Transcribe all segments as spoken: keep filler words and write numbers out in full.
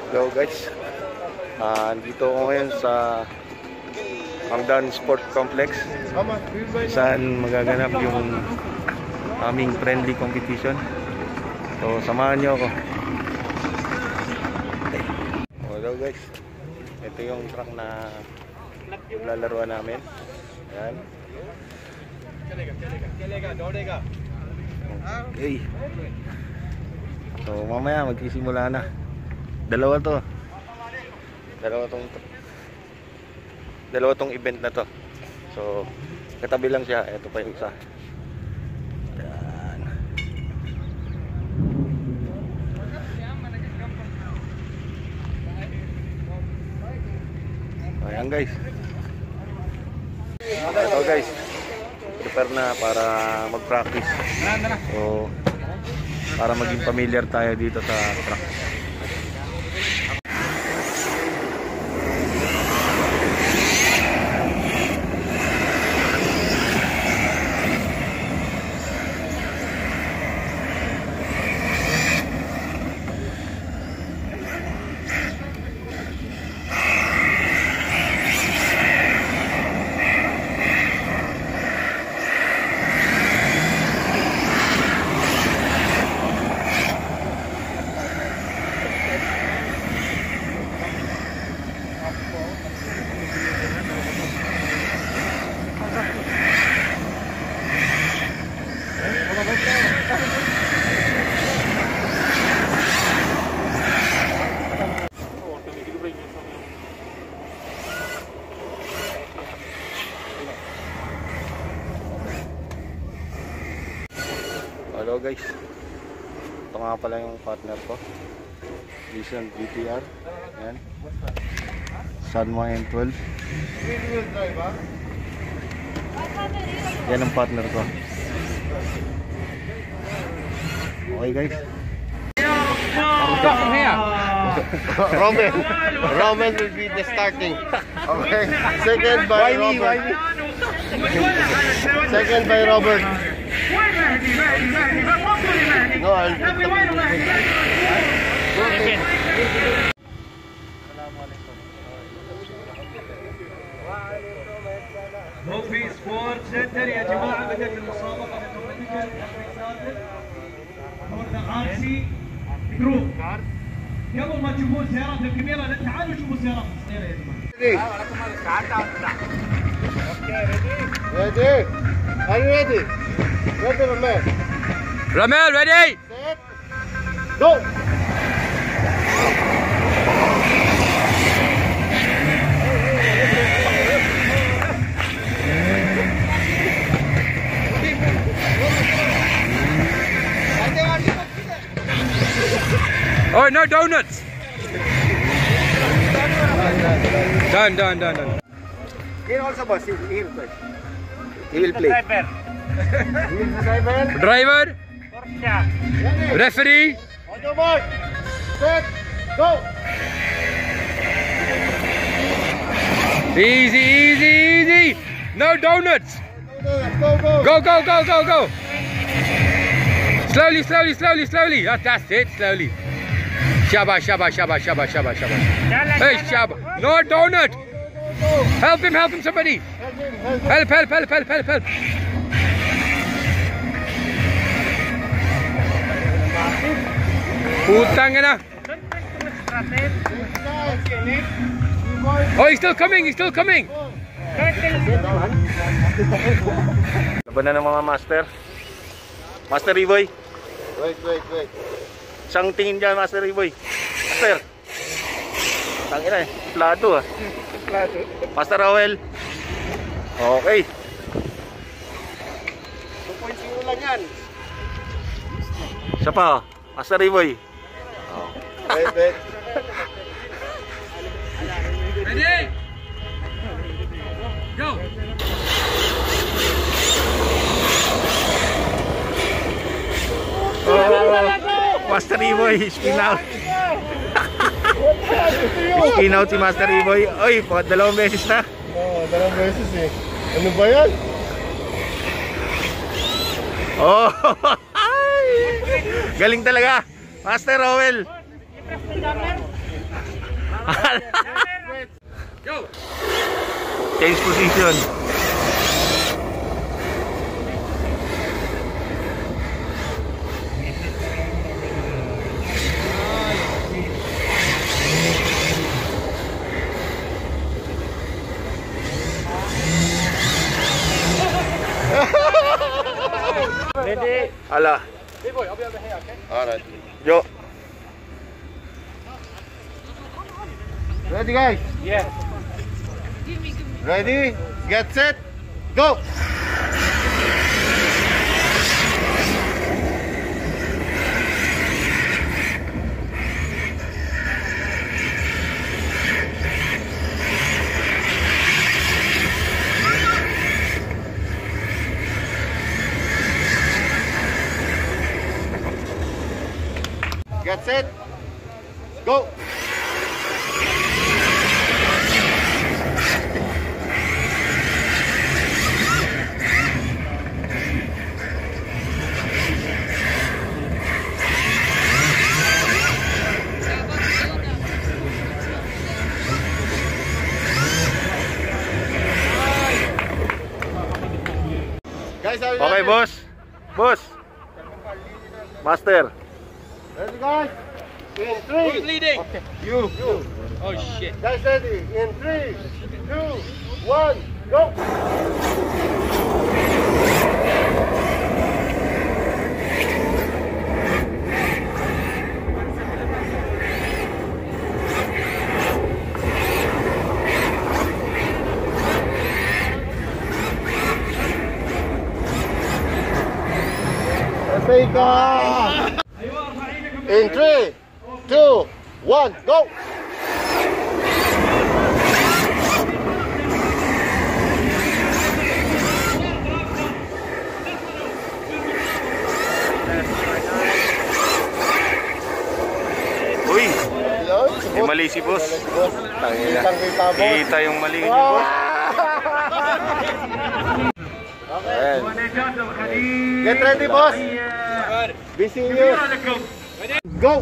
Hello guys, uh, dito ako ngayon sa Hangdan Sport Complex saan magaganap yung aming friendly competition. So samahan nyo ako. Hello guys, ito yung track na lalaruan namin. Yan. Okay. So mamaya magsisimula na. Dalawa to. Dalawa tong Dalawa tong event na to. So katabi lang siya. Ito pa yung isa. Yan. Ayan guys. Ito guys, prepare na para mag-practice. So para maging familiar tayo dito sa track. Hello guys, ito nga pala yung partner ko, Vision G T R. Yan, Sanma M twelve. Yan ang partner ko. Okay guys, Roman Roman will be the starting. Okay, second by Robert. Second by Robert. No, I'll put the موفي سبورت سنتر يا جماعه بدات المسابقه اوتوماتيكال عارسي جروب. قبل ما تشوفون سيارات الكبيره لا تعالوا شوفوا سيارات الصغيره يا جماعه. Ready? Are you ready? Ready, Ramel? Ramel, ready? Set. Go! Oh, no donuts! Done, done, done, done. Here also boss, he will play. He will play. Driver. Driver, referee. On your mark. Set. Go! Easy, easy, easy. No donuts. Go, go! Go, go, go, go, go. Slowly, slowly, slowly, slowly. That's, that's it, slowly. Shaba, shaba, shaba, shaba, shaba, shaba. Hey, shaba. No donut. Help him, help him, somebody. Help, help, help, help, help, help. Putang ina. Oh, he's still coming, he's still coming. Laban na ng mga master. Master Riboy. Wait, wait, wait. Isang tingin dyan, Master Riboy. Master. Tangina eh. Plado ah. Master Rowell. Okay. two point zero lang yan. Siya pa, Master Riboy. Oh. Wait, wait. Ready? Go. Oh, Master Riboy, spin out. Spin out si Master Riboy. Oy, dalawang beses na. Oo, oh, dalawang beses eh. Ano ba yan? Oh, galing talaga, Master Rowell. Yan. Go. Change position. Ready? Ala. Hey boy, I'll be over here, okay? Alright. Yo. Ready, guys? Yeah. Ready? Get set. Go. Get set. Go. Guys, are you Okay, ready? boss. Boss. Master. Ready, guys? In three. Who's leading? You. You. Oh shit. Guys, ready? In three, two, one, go. Africa. In three, two, one, go. Uy, may mali si boss. Tangina. Kita yung mali ni boss. Ayan. Get ready, boss. Busy you. Go.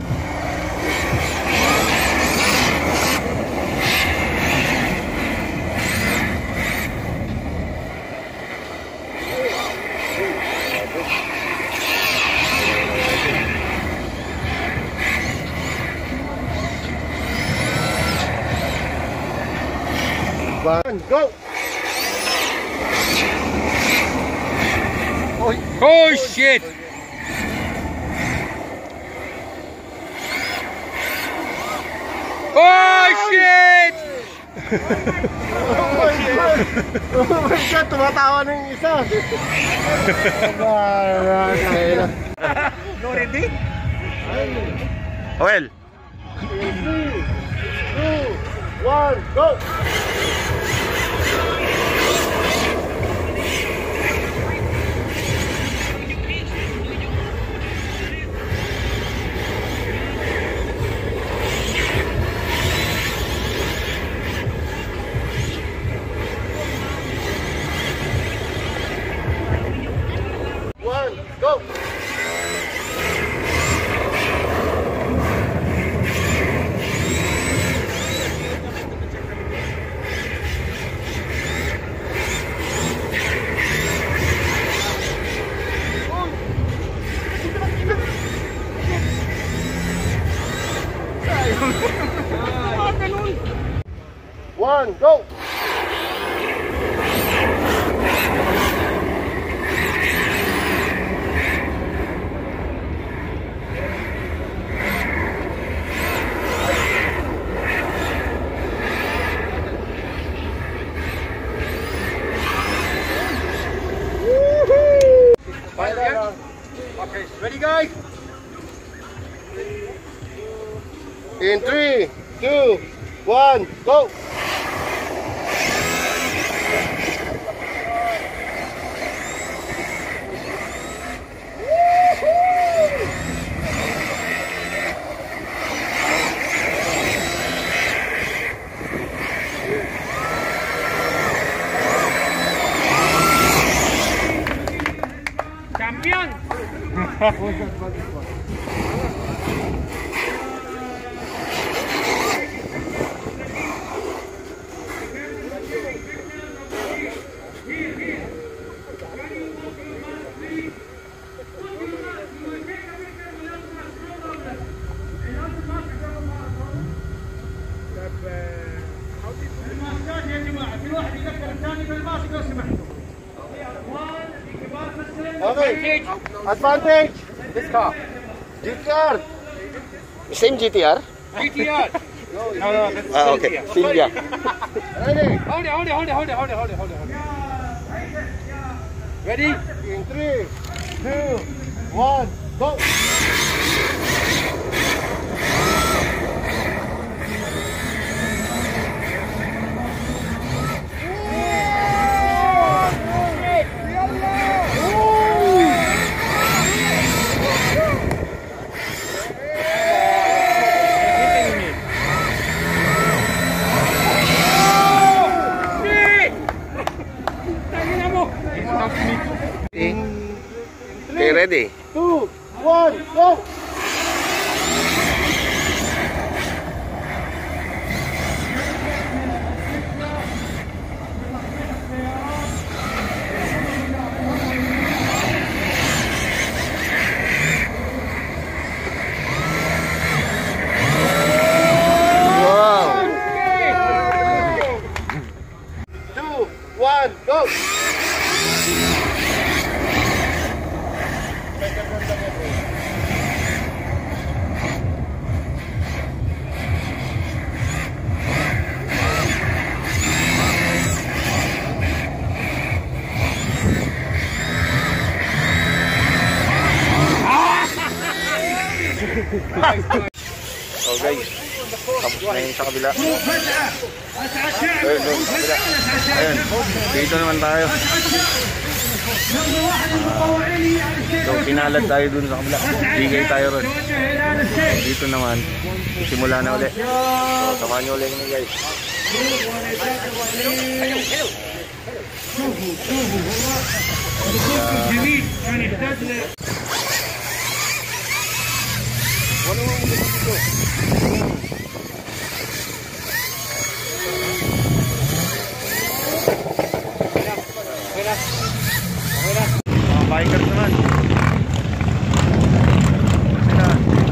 One, go. Oh shit. Oh shit. Oh my God! Oh my God! Tumatawa na yung isa! No ready? Well, three, two, one, go! One, go! One, go! Okay, ready guys? In three, two, one, go! Champion! في واحد يذكر الثاني بالماضي لو سمحتوا. يا اخوان في كبار في السن. Okay. Advantage. This car. G T R. Same G T R? G T R. No, no, this is Ah, okay. Silvia. Ready? Hold it, hold it, hold it, hold it, hold it, hold it, hold it, hold it. Ready? In three, two, one, go. Okay, ready? Two, one, go. Wow! Two, one, go. So guys, tapos na yun sa kabila. Ayun, doon, sa kabila. Ayun, dito naman tayo. So pinalad tayo dun sa kabila. Bigay tayo ron. Dito naman, simula na ulit. So samahan nyo ulit kami guys. Mga bikers naman. Sila.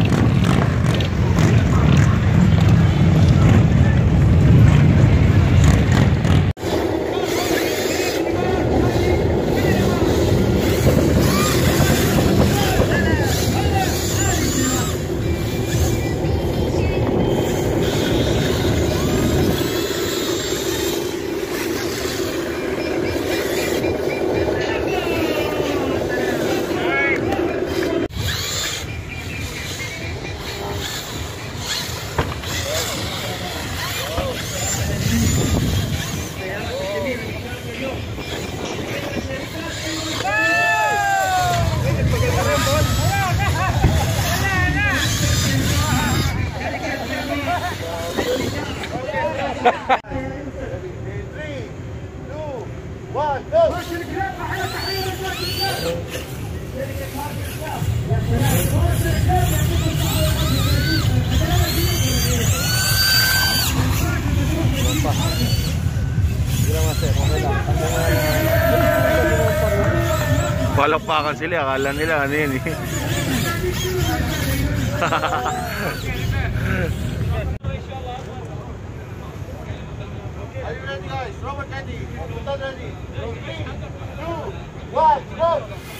Three, two, one, go. Palakpakan sila, akala nila ano yun eh. Are you ready, guys? Robert ready. Sultan ready. Three, two, one, go.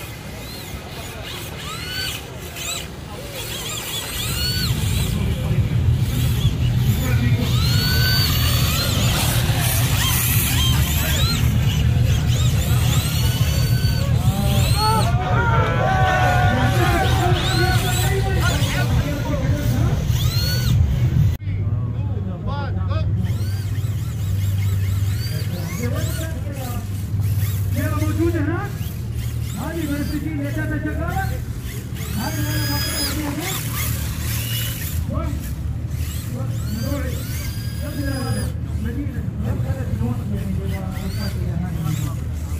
كاميرا موجودة هناك. هذه المنسجين هي كانت شغالة. هذه أنا مقطوعة فيها هناك. واحد. نروح. نبدأ هذا. مدينة. دخلت الوقت يعني بالوقت إلى هذا المنطقة.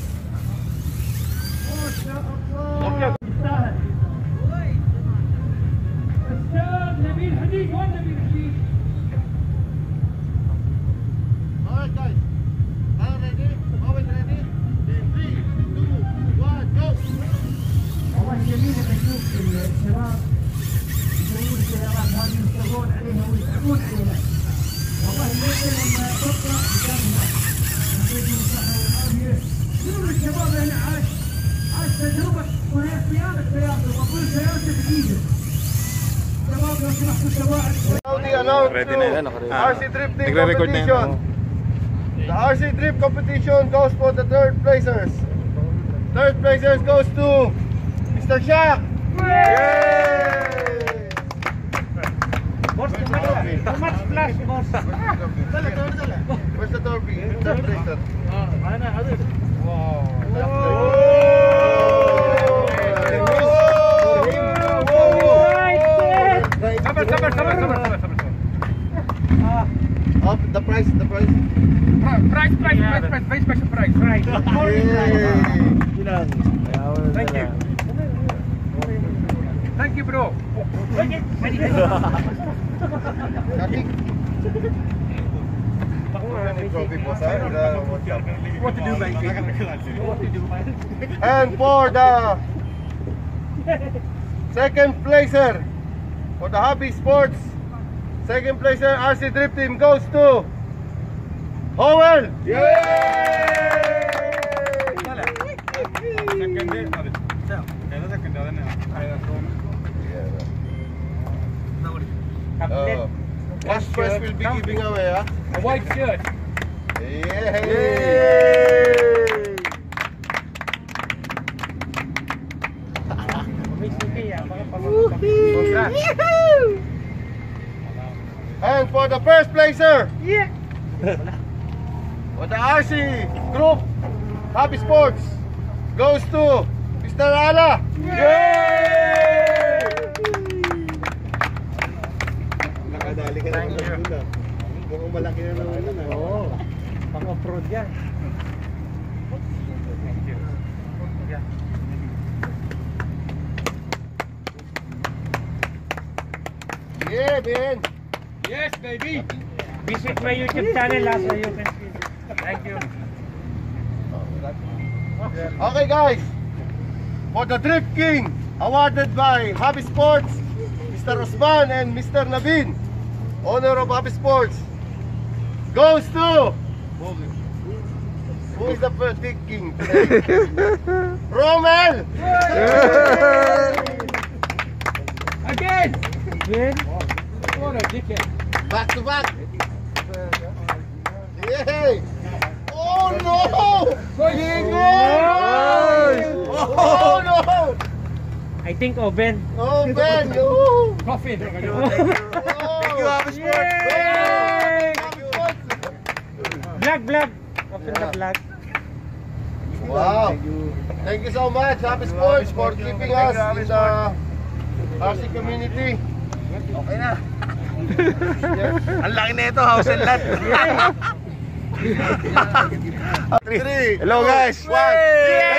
ما شاء الله. يستاهل. أستاذ نبيل حديد، وين نبيل حديد؟ All right, guys. Are you ready? Robert ready? Three, two, one, go. والله جميل نشوف الشباب يسوون السيارات هذه يشتغلون عليها ويتعبون عليها. والله يمكن لما تطلع قدامنا down Ready to na yan, naka-ready. R C drifting Nagre-record na competition. yan. The R C drift competition goes for the third placers. Third placers goes to Mister Shaq. Yay! Boss, too much, too much flash, boss. Dala, dala, dala. Where's the trophy? Third placer. Sabar, sabar, sabar, sabar, sabar, sabar. Oh, the price, the price. Price, price, price, price, very special price. Price. Yay! Thank you. Thank you, bro. Kaki. What to do, baby? What to do, man? And for the second placer for the hobby sports, second placer R C Drift Team goes to Howell. Uh, First prize will be giving away, huh? A white shirt. Yay! And for the first placer, Yeah. for the R C Group Happy Sports, goes to Mister Ala. Yay! Nakadali ka na naman doon. Mukhang malaki na naman yun. Oo. Pang-off-road yan. Yeah, man. Yes, baby. Visit my YouTube channel, ah, so you can see. Thank you. Okay, guys. For the Drift King, awarded by Happy Sports, Mister Osman and Mister Navin, owner of Happy Sports, goes to... Who is the first Drift King today? Rommel! Again. Again? What a dickhead. Back to back. Yay! Oh no! Oh no! I think oven. Oh Ben! No! Coffin. Thank you, Happy Sports! Yay! Happy Sports! Vlog, vlog. Open the vlog. Wow! Thank you so much, Happy Sports, for keeping us in the R C community. Okay na. Ang laki na ito, house and lot. Three. Hello guys. One.